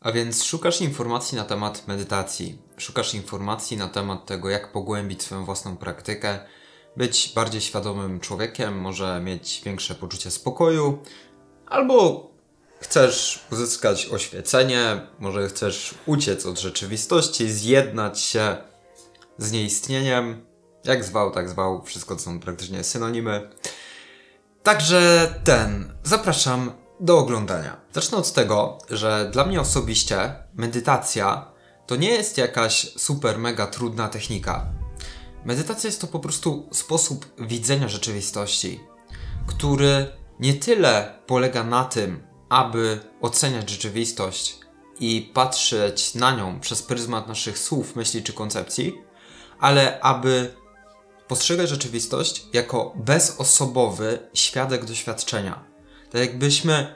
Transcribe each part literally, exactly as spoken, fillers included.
A więc szukasz informacji na temat medytacji, szukasz informacji na temat tego, jak pogłębić swoją własną praktykę, być bardziej świadomym człowiekiem, może mieć większe poczucie spokoju, albo chcesz uzyskać oświecenie, może chcesz uciec od rzeczywistości, zjednać się z nieistnieniem, jak zwał, tak zwał, wszystko to są praktycznie synonimy. Także ten, zapraszam do oglądania. Zacznę od tego, że dla mnie osobiście medytacja to nie jest jakaś super mega trudna technika. Medytacja jest to po prostu sposób widzenia rzeczywistości, który nie tyle polega na tym, aby oceniać rzeczywistość i patrzeć na nią przez pryzmat naszych słów, myśli czy koncepcji, ale aby postrzegać rzeczywistość jako bezosobowy świadek doświadczenia. Tak jakbyśmy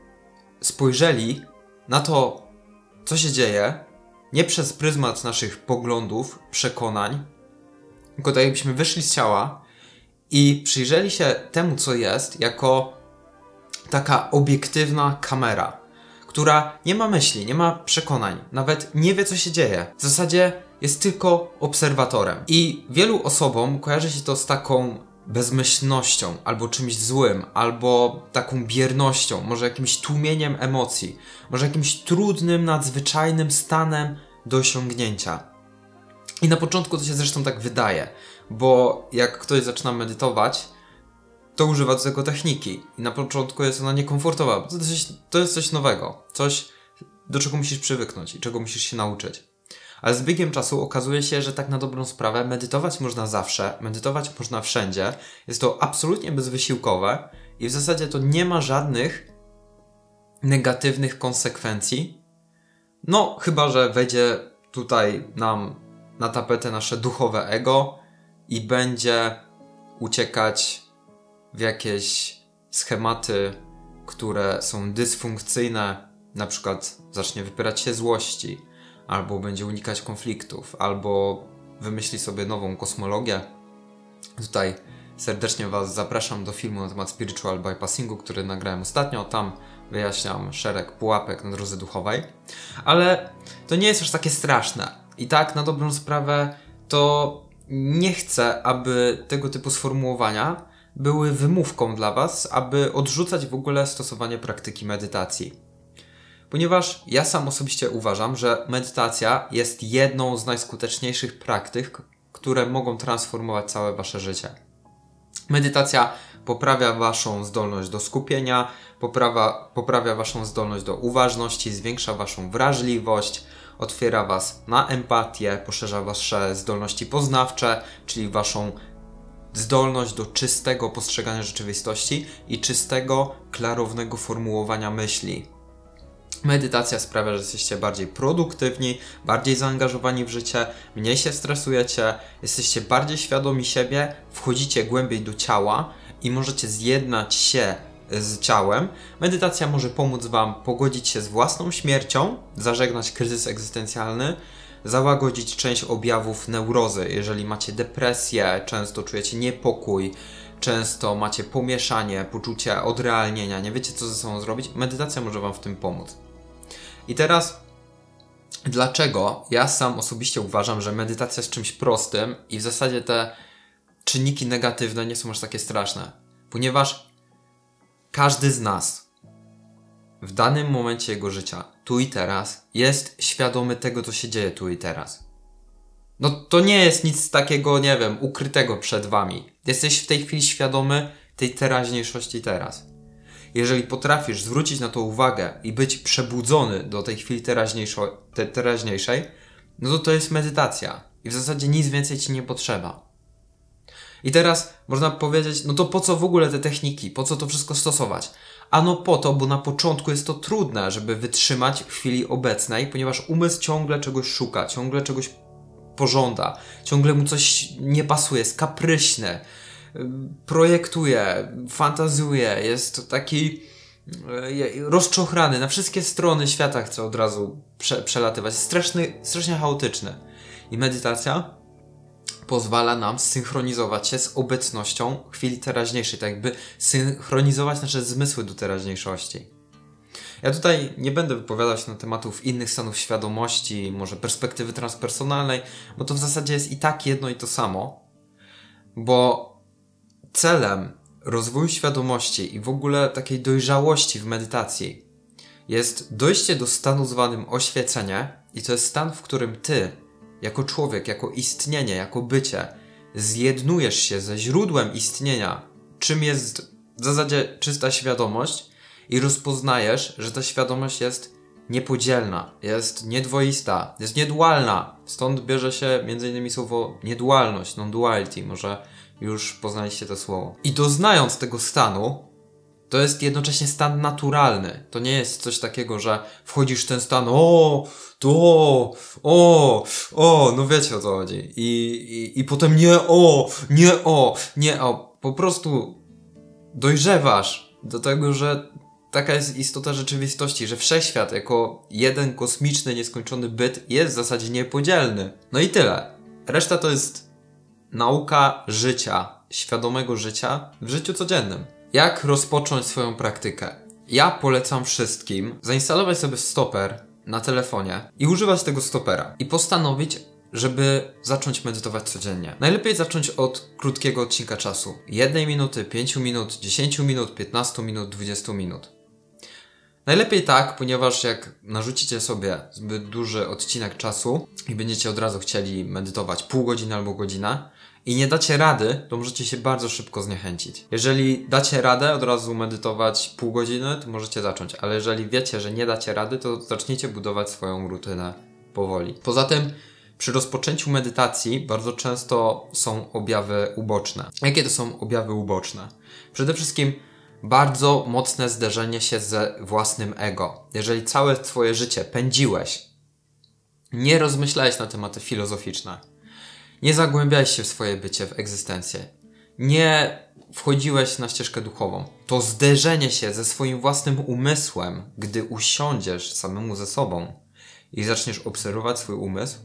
spojrzeli na to, co się dzieje, nie przez pryzmat naszych poglądów, przekonań, tylko tak jakbyśmy wyszli z ciała i przyjrzeli się temu, co jest, jako taka obiektywna kamera, która nie ma myśli, nie ma przekonań, nawet nie wie, co się dzieje. W zasadzie jest tylko obserwatorem. I wielu osobom kojarzy się to z taką bezmyślnością, albo czymś złym, albo taką biernością, może jakimś tłumieniem emocji, może jakimś trudnym, nadzwyczajnym stanem do osiągnięcia. I na początku to się zresztą tak wydaje, bo jak ktoś zaczyna medytować, to używa do tego techniki. I na początku jest ona niekomfortowa, bo to, coś, to jest coś nowego, coś, do czego musisz przywyknąć i czego musisz się nauczyć. Ale z biegiem czasu okazuje się, że tak na dobrą sprawę medytować można zawsze, medytować można wszędzie. Jest to absolutnie bezwysiłkowe i w zasadzie to nie ma żadnych negatywnych konsekwencji. No, chyba że wejdzie tutaj nam na tapetę nasze duchowe ego i będzie uciekać w jakieś schematy, które są dysfunkcyjne, na przykład zacznie wypierać się złości, albo będzie unikać konfliktów, albo wymyśli sobie nową kosmologię. Tutaj serdecznie Was zapraszam do filmu na temat spiritual bypassingu, który nagrałem ostatnio. Tam wyjaśniam szereg pułapek na drodze duchowej. Ale to nie jest aż takie straszne. I tak, na dobrą sprawę, to nie chcę, aby tego typu sformułowania były wymówką dla Was, aby odrzucać w ogóle stosowanie praktyki medytacji. Ponieważ ja sam osobiście uważam, że medytacja jest jedną z najskuteczniejszych praktyk, które mogą transformować całe Wasze życie. Medytacja poprawia Waszą zdolność do skupienia, poprawia, poprawia Waszą zdolność do uważności, zwiększa Waszą wrażliwość, otwiera Was na empatię, poszerza Wasze zdolności poznawcze, czyli Waszą zdolność do czystego postrzegania rzeczywistości i czystego, klarownego formułowania myśli. Medytacja sprawia, że jesteście bardziej produktywni, bardziej zaangażowani w życie, mniej się stresujecie, jesteście bardziej świadomi siebie, wchodzicie głębiej do ciała i możecie zjednać się z ciałem. Medytacja może pomóc Wam pogodzić się z własną śmiercią, zażegnać kryzys egzystencjalny, załagodzić część objawów neurozy. Jeżeli macie depresję, często czujecie niepokój, często macie pomieszanie, poczucie odrealnienia, nie wiecie, co ze sobą zrobić, medytacja może Wam w tym pomóc. I teraz, dlaczego ja sam osobiście uważam, że medytacja jest czymś prostym i w zasadzie te czynniki negatywne nie są aż takie straszne? Ponieważ każdy z nas w danym momencie jego życia, tu i teraz, jest świadomy tego, co się dzieje tu i teraz. No to nie jest nic takiego, nie wiem, ukrytego przed Wami. Jesteś w tej chwili świadomy tej teraźniejszości teraz. Jeżeli potrafisz zwrócić na to uwagę i być przebudzony do tej chwili te, teraźniejszej, no to to jest medytacja. I w zasadzie nic więcej Ci nie potrzeba. I teraz można powiedzieć, no to po co w ogóle te techniki? Po co to wszystko stosować? Ano po to, bo na początku jest to trudne, żeby wytrzymać w chwili obecnej, ponieważ umysł ciągle czegoś szuka, ciągle czegoś pożąda, ciągle mu coś nie pasuje, jest kapryśny, projektuje, fantazuje, jest taki rozczochrany, na wszystkie strony świata chce od razu prze, przelatywać, jest straszny, strasznie chaotyczny. I medytacja pozwala nam synchronizować się z obecnością chwili teraźniejszej, tak jakby synchronizować nasze zmysły do teraźniejszości. Ja tutaj nie będę wypowiadał się na tematów innych stanów świadomości, może perspektywy transpersonalnej, bo to w zasadzie jest i tak jedno i to samo, bo celem rozwoju świadomości i w ogóle takiej dojrzałości w medytacji jest dojście do stanu zwanym oświecenie i to jest stan, w którym ty, jako człowiek, jako istnienie, jako bycie, zjednujesz się ze źródłem istnienia, czym jest w zasadzie czysta świadomość i rozpoznajesz, że ta świadomość jest niepodzielna, jest niedwoista, jest niedualna. Stąd bierze się między innymi słowo niedualność, non-duality, może już poznaliście to słowo. I doznając tego stanu, to jest jednocześnie stan naturalny. To nie jest coś takiego, że wchodzisz w ten stan, o, to, o, o, no wiecie o co chodzi. I, i, i potem nie o, nie o, nie o. Po prostu dojrzewasz do tego, że taka jest istota rzeczywistości, że wszechświat jako jeden kosmiczny, nieskończony byt jest w zasadzie niepodzielny. No i tyle. Reszta to jest nauka życia, świadomego życia w życiu codziennym. Jak rozpocząć swoją praktykę? Ja polecam wszystkim zainstalować sobie stoper na telefonie i używać tego stopera i postanowić, żeby zacząć medytować codziennie. Najlepiej zacząć od krótkiego odcinka czasu. Jednej minuty, pięciu minut, dziesięciu minut, piętnastu minut, dwudziestu minut. Najlepiej tak, ponieważ jak narzucicie sobie zbyt duży odcinek czasu i będziecie od razu chcieli medytować pół godziny albo godzinę i nie dacie rady, to możecie się bardzo szybko zniechęcić. Jeżeli dacie radę od razu medytować pół godziny, to możecie zacząć, ale jeżeli wiecie, że nie dacie rady, to zaczniecie budować swoją rutynę powoli. Poza tym przy rozpoczęciu medytacji bardzo często są objawy uboczne. Jakie to są objawy uboczne? Przede wszystkim bardzo mocne zderzenie się ze własnym ego. Jeżeli całe twoje życie pędziłeś, nie rozmyślałeś na tematy filozoficzne, nie zagłębiałeś się w swoje bycie, w egzystencję, nie wchodziłeś na ścieżkę duchową, to zderzenie się ze swoim własnym umysłem, gdy usiądziesz samemu ze sobą i zaczniesz obserwować swój umysł,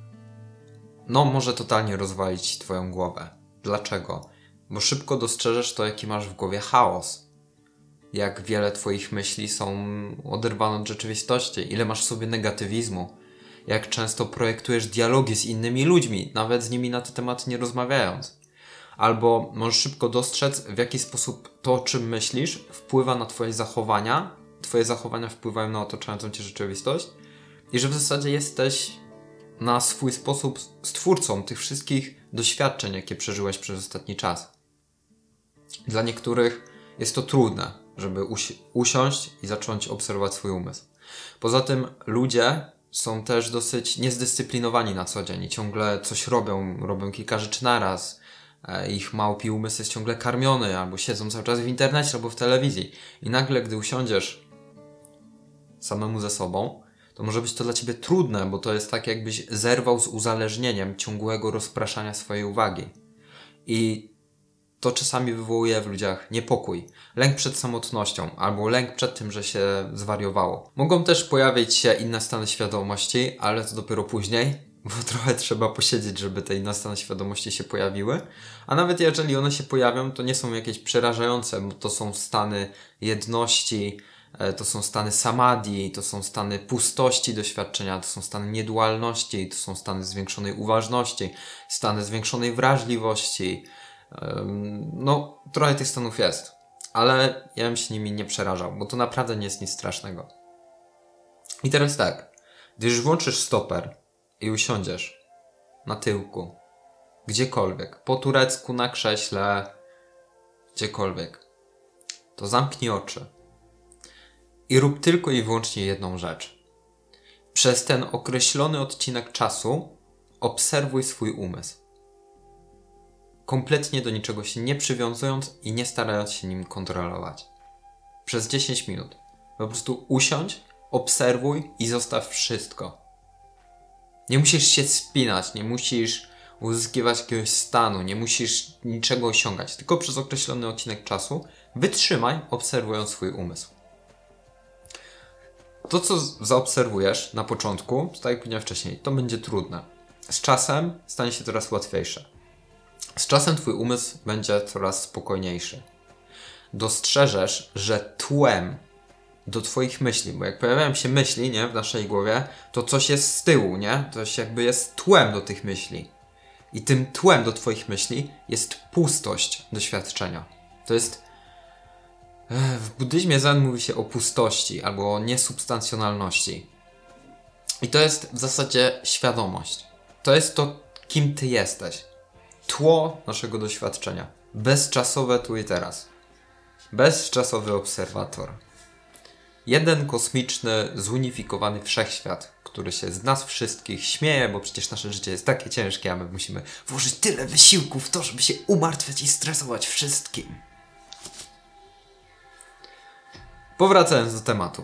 no może totalnie rozwalić twoją głowę. Dlaczego? Bo szybko dostrzeżesz to, jaki masz w głowie chaos. Jak wiele twoich myśli są oderwane od rzeczywistości, ile masz w sobie negatywizmu, jak często projektujesz dialogi z innymi ludźmi, nawet z nimi na ten temat nie rozmawiając. Albo możesz szybko dostrzec, w jaki sposób to, o czym myślisz, wpływa na twoje zachowania, twoje zachowania wpływają na otaczającą cię rzeczywistość i że w zasadzie jesteś na swój sposób stwórcą tych wszystkich doświadczeń, jakie przeżyłeś przez ostatni czas. Dla niektórych jest to trudne, żeby usi- usiąść i zacząć obserwować swój umysł. Poza tym ludzie są też dosyć niezdyscyplinowani na co dzień i ciągle coś robią, robią kilka rzeczy naraz. Ich małpi umysł jest ciągle karmiony, albo siedzą cały czas w internecie, albo w telewizji. I nagle, gdy usiądziesz samemu ze sobą, to może być to dla ciebie trudne, bo to jest tak, jakbyś zerwał z uzależnieniem ciągłego rozpraszania swojej uwagi. I to czasami wywołuje w ludziach niepokój, lęk przed samotnością albo lęk przed tym, że się zwariowało. Mogą też pojawić się inne stany świadomości, ale to dopiero później, bo trochę trzeba posiedzieć, żeby te inne stany świadomości się pojawiły. A nawet jeżeli one się pojawią, to nie są jakieś przerażające, bo to są stany jedności, to są stany samadhi, to są stany pustości doświadczenia, to są stany niedualności, to są stany zwiększonej uważności, stany zwiększonej wrażliwości. No, trochę tych stanów jest, ale ja bym się nimi nie przerażał, bo to naprawdę nie jest nic strasznego. I teraz tak, gdy już włączysz stoper i usiądziesz na tyłku, gdziekolwiek, po turecku, na krześle, gdziekolwiek, to zamknij oczy i rób tylko i wyłącznie jedną rzecz. Przez ten określony odcinek czasu obserwuj swój umysł. Kompletnie do niczego się nie przywiązując i nie starając się nim kontrolować. Przez dziesięć minut. Po prostu usiądź, obserwuj i zostaw wszystko. Nie musisz się spinać, nie musisz uzyskiwać jakiegoś stanu, nie musisz niczego osiągać. Tylko przez określony odcinek czasu wytrzymaj, obserwując swój umysł. To, co zaobserwujesz na początku, tak jak powiedziałem wcześniej, to będzie trudne. Z czasem stanie się coraz łatwiejsze. Z czasem twój umysł będzie coraz spokojniejszy. Dostrzeżesz, że tłem do twoich myśli, bo jak pojawiają się myśli, nie, w naszej głowie, to coś jest z tyłu, nie? Coś jakby jest tłem do tych myśli. I tym tłem do twoich myśli jest pustość doświadczenia. To jest... W buddyzmie Zen mówi się o pustości albo o niesubstancjonalności. I to jest w zasadzie świadomość. To jest to, kim ty jesteś. Tło naszego doświadczenia. Bezczasowe tu i teraz. Bezczasowy obserwator. Jeden kosmiczny, zunifikowany wszechświat, który się z nas wszystkich śmieje, bo przecież nasze życie jest takie ciężkie, a my musimy włożyć tyle wysiłku w to, żeby się umartwiać i stresować wszystkim. Powracając do tematu.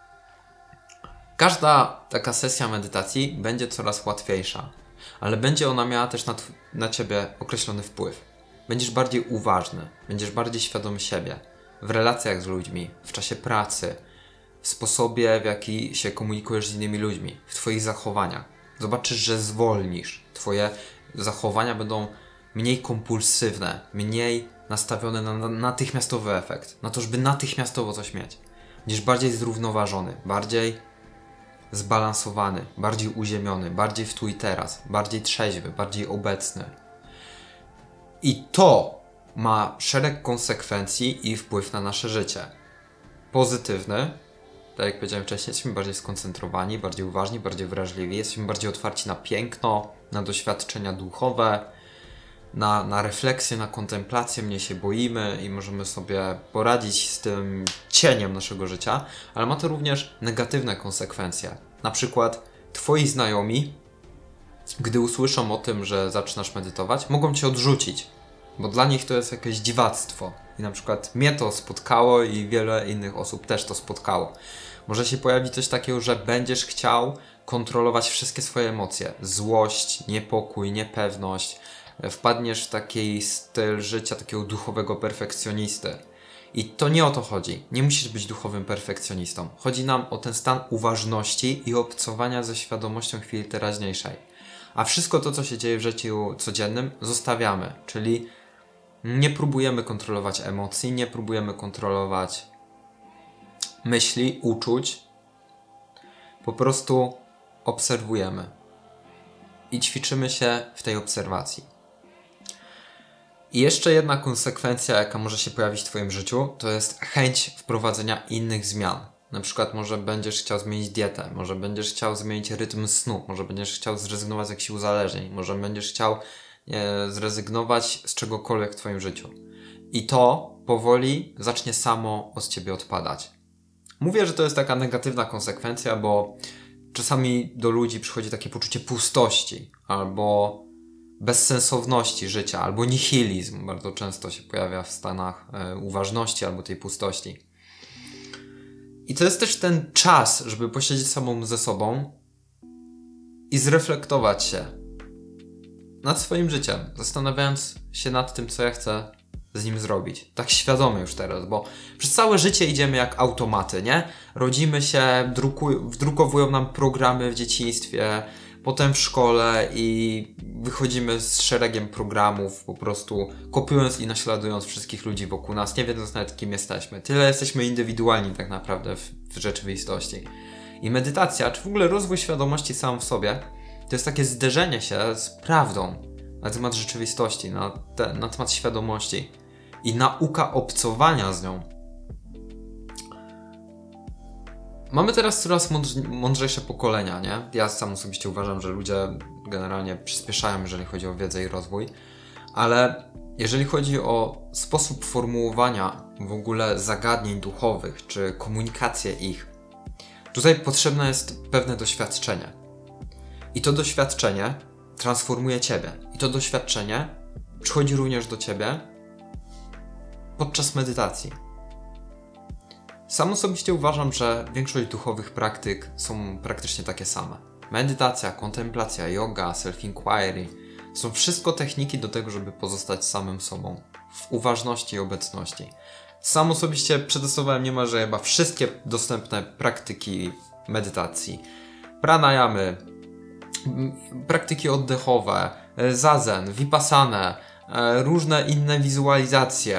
Każda taka sesja medytacji będzie coraz łatwiejsza, ale będzie ona miała też na, na ciebie określony wpływ. Będziesz bardziej uważny, będziesz bardziej świadomy siebie w relacjach z ludźmi, w czasie pracy, w sposobie, w jaki się komunikujesz z innymi ludźmi, w twoich zachowaniach. Zobaczysz, że zwolnisz. Twoje zachowania będą mniej kompulsywne, mniej nastawione na natychmiastowy efekt, na to, żeby natychmiastowo coś mieć. Będziesz bardziej zrównoważony, bardziej zbalansowany, bardziej uziemiony, bardziej w tu i teraz, bardziej trzeźwy, bardziej obecny. I to ma szereg konsekwencji i wpływ na nasze życie. Pozytywny, tak jak powiedziałem wcześniej, jesteśmy bardziej skoncentrowani, bardziej uważni, bardziej wrażliwi, jesteśmy bardziej otwarci na piękno, na doświadczenia duchowe, na, na refleksję, na kontemplację, mniej się boimy i możemy sobie poradzić z tym cieniem naszego życia, ale ma to również negatywne konsekwencje. Na przykład twoi znajomi, gdy usłyszą o tym, że zaczynasz medytować, mogą cię odrzucić, bo dla nich to jest jakieś dziwactwo. I na przykład mnie to spotkało i wiele innych osób też to spotkało. Może się pojawić coś takiego, że będziesz chciał kontrolować wszystkie swoje emocje. Złość, niepokój, niepewność. Wpadniesz w taki styl życia takiego duchowego perfekcjonisty. I to nie o to chodzi. Nie musisz być duchowym perfekcjonistą. Chodzi nam o ten stan uważności i obcowania ze świadomością chwili teraźniejszej. A wszystko to, co się dzieje w życiu codziennym, zostawiamy. Czyli nie próbujemy kontrolować emocji, nie próbujemy kontrolować myśli, uczuć. Po prostu obserwujemy. I ćwiczymy się w tej obserwacji. I jeszcze jedna konsekwencja, jaka może się pojawić w twoim życiu, to jest chęć wprowadzenia innych zmian. Na przykład może będziesz chciał zmienić dietę, może będziesz chciał zmienić rytm snu, może będziesz chciał zrezygnować z jakichś uzależnień, może będziesz chciał e, zrezygnować z czegokolwiek w twoim życiu. I to powoli zacznie samo od ciebie odpadać. Mówię, że to jest taka negatywna konsekwencja, bo czasami do ludzi przychodzi takie poczucie pustości albo bezsensowności życia, albo nihilizm. Bardzo często się pojawia w stanach e, uważności albo tej pustości. I to jest też ten czas, żeby posiedzieć samą ze sobą i zreflektować się nad swoim życiem, zastanawiając się nad tym, co ja chcę z nim zrobić. Tak świadomie już teraz, bo przez całe życie idziemy jak automaty, nie? Rodzimy się, drukuj- wdrukowują nam programy w dzieciństwie, potem w szkole i wychodzimy z szeregiem programów, po prostu kopiując i naśladując wszystkich ludzi wokół nas, nie wiedząc nawet kim jesteśmy. Tyle jesteśmy indywidualni tak naprawdę w, w rzeczywistości. I medytacja, czy w ogóle rozwój świadomości sam w sobie, to jest takie zderzenie się z prawdą na temat rzeczywistości, na, te, na temat świadomości i nauka obcowania z nią. Mamy teraz coraz mądrzejsze pokolenia, nie? Ja sam osobiście uważam, że ludzie generalnie przyspieszają, jeżeli chodzi o wiedzę i rozwój, ale jeżeli chodzi o sposób formułowania w ogóle zagadnień duchowych, czy komunikację ich, tutaj potrzebne jest pewne doświadczenie. I to doświadczenie transformuje ciebie. I to doświadczenie przychodzi również do ciebie podczas medytacji. Sam osobiście uważam, że większość duchowych praktyk są praktycznie takie same. Medytacja, kontemplacja, yoga, self-inquiry są wszystko techniki do tego, żeby pozostać samym sobą w uważności i obecności. Sam osobiście przetestowałem niemalże chyba wszystkie dostępne praktyki medytacji. Pranayamy, praktyki oddechowe, zazen, vipassanę, różne inne wizualizacje,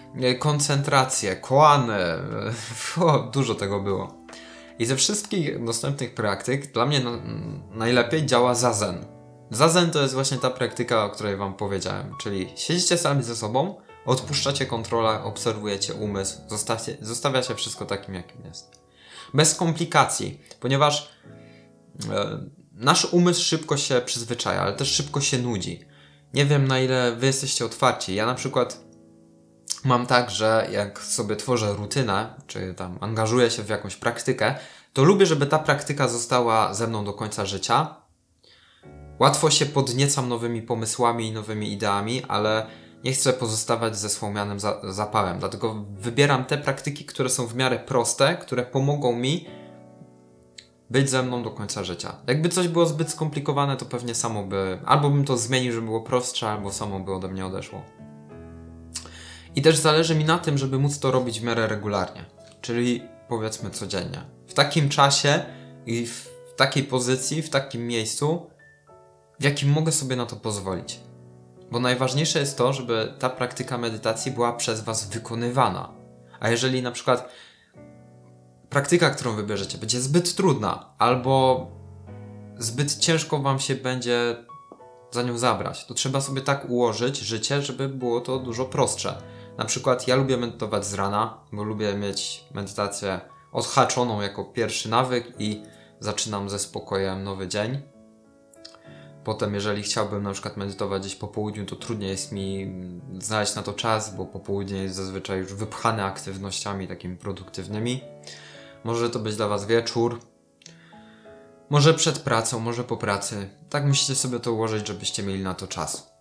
koncentrację, koanę, o, dużo tego było. I ze wszystkich dostępnych praktyk dla mnie na, najlepiej działa Zazen. Zazen to jest właśnie ta praktyka, o której wam powiedziałem, czyli siedzicie sami ze sobą, odpuszczacie kontrolę, obserwujecie umysł, zostawcie, zostawiacie wszystko takim, jakim jest. Bez komplikacji, ponieważ e, nasz umysł szybko się przyzwyczaja, ale też szybko się nudzi. Nie wiem, na ile wy jesteście otwarci. Ja na przykład mam tak, że jak sobie tworzę rutynę, czy tam angażuję się w jakąś praktykę, to lubię, żeby ta praktyka została ze mną do końca życia. Łatwo się podniecam nowymi pomysłami i nowymi ideami, ale nie chcę pozostawać ze słomianym za zapałem. Dlatego wybieram te praktyki, które są w miarę proste, które pomogą mi być ze mną do końca życia. Jakby coś było zbyt skomplikowane, to pewnie samo by... Albo bym to zmienił, żeby było prostsze, albo samo by ode mnie odeszło. I też zależy mi na tym, żeby móc to robić w miarę regularnie. Czyli powiedzmy codziennie. W takim czasie i w takiej pozycji, w takim miejscu, w jakim mogę sobie na to pozwolić. Bo najważniejsze jest to, żeby ta praktyka medytacji była przez was wykonywana. A jeżeli na przykład praktyka, którą wybierzecie, będzie zbyt trudna, albo zbyt ciężko wam się będzie za nią zabrać, to trzeba sobie tak ułożyć życie, żeby było to dużo prostsze. Na przykład ja lubię medytować z rana, bo lubię mieć medytację odhaczoną jako pierwszy nawyk i zaczynam ze spokojem nowy dzień. Potem, jeżeli chciałbym na przykład medytować gdzieś po południu, to trudniej jest mi znaleźć na to czas, bo popołudnie jest zazwyczaj już wypchane aktywnościami takimi produktywnymi. Może to być dla was wieczór, może przed pracą, może po pracy. Tak musicie sobie to ułożyć, żebyście mieli na to czas.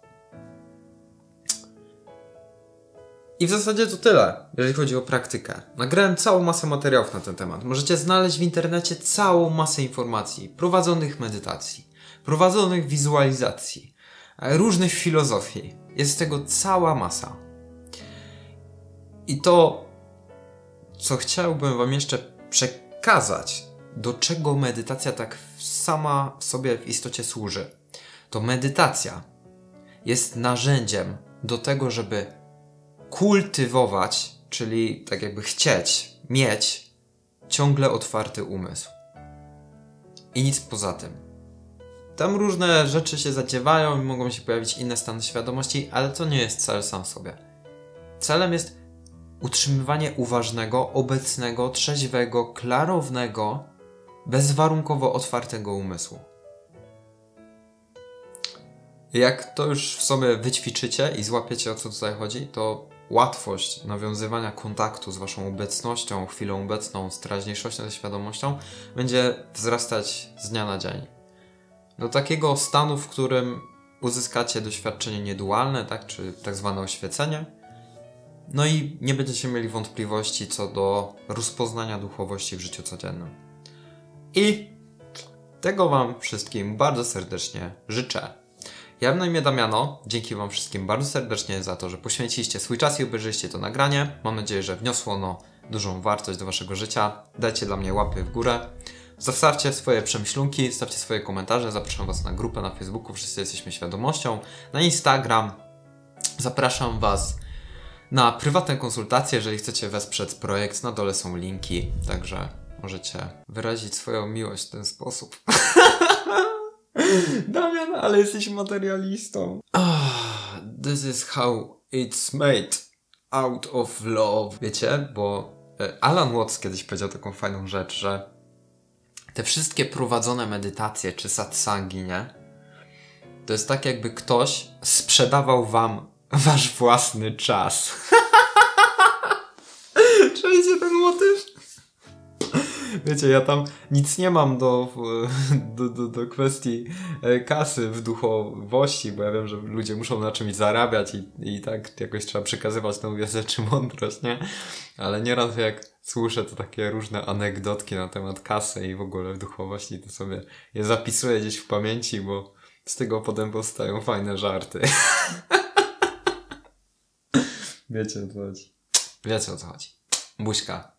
I w zasadzie to tyle, jeżeli chodzi o praktykę. Nagrałem całą masę materiałów na ten temat. Możecie znaleźć w internecie całą masę informacji, prowadzonych medytacji, prowadzonych wizualizacji, różnych filozofii. Jest tego cała masa. I to, co chciałbym wam jeszcze przekazać, do czego medytacja tak sama w sobie w istocie służy, to medytacja jest narzędziem do tego, żeby kultywować, czyli tak jakby chcieć, mieć ciągle otwarty umysł. I nic poza tym. Tam różne rzeczy się zadziewają i mogą się pojawić inne stany świadomości, ale to nie jest cel sam w sobie. Celem jest utrzymywanie uważnego, obecnego, trzeźwego, klarownego, bezwarunkowo otwartego umysłu. Jak to już w sobie wyćwiczycie i złapiecie, o co tutaj chodzi, to łatwość nawiązywania kontaktu z waszą obecnością, chwilą obecną, z teraźniejszością, ze świadomością będzie wzrastać z dnia na dzień. Do takiego stanu, w którym uzyskacie doświadczenie niedualne, tak, czy tak zwane oświecenie. No i nie będziecie mieli wątpliwości co do rozpoznania duchowości w życiu codziennym. I tego wam wszystkim bardzo serdecznie życzę. Ja mam na imię Damiano. Dzięki wam wszystkim bardzo serdecznie za to, że poświęciliście swój czas i obejrzeliście to nagranie. Mam nadzieję, że wniosło ono dużą wartość do waszego życia. Dajcie dla mnie łapy w górę. Zostawcie swoje przemyślunki, stawcie swoje komentarze. Zapraszam was na grupę na Facebooku. Wszyscy jesteśmy świadomością. Na Instagram. Zapraszam was na prywatne konsultacje, jeżeli chcecie wesprzeć projekt. Na dole są linki, także możecie wyrazić swoją miłość w ten sposób. Damian, ale jesteś materialistą. Oh, this is how it's made out of love. Wiecie, bo Alan Watts kiedyś powiedział taką fajną rzecz, że te wszystkie prowadzone medytacje czy satsangi, nie? To jest tak, jakby ktoś sprzedawał wam wasz własny czas. Czujecie ten motyw? Wiecie, ja tam nic nie mam do, do, do, do kwestii kasy w duchowości, bo ja wiem, że ludzie muszą na czymś zarabiać i, i tak jakoś trzeba przekazywać tą wiedzę czy mądrość, nie? Ale nieraz jak słyszę to takie różne anegdotki na temat kasy i w ogóle w duchowości, to sobie je zapisuję gdzieś w pamięci, bo z tego potem powstają fajne żarty. Wiecie o co chodzi. Wiecie o co chodzi. Buźka.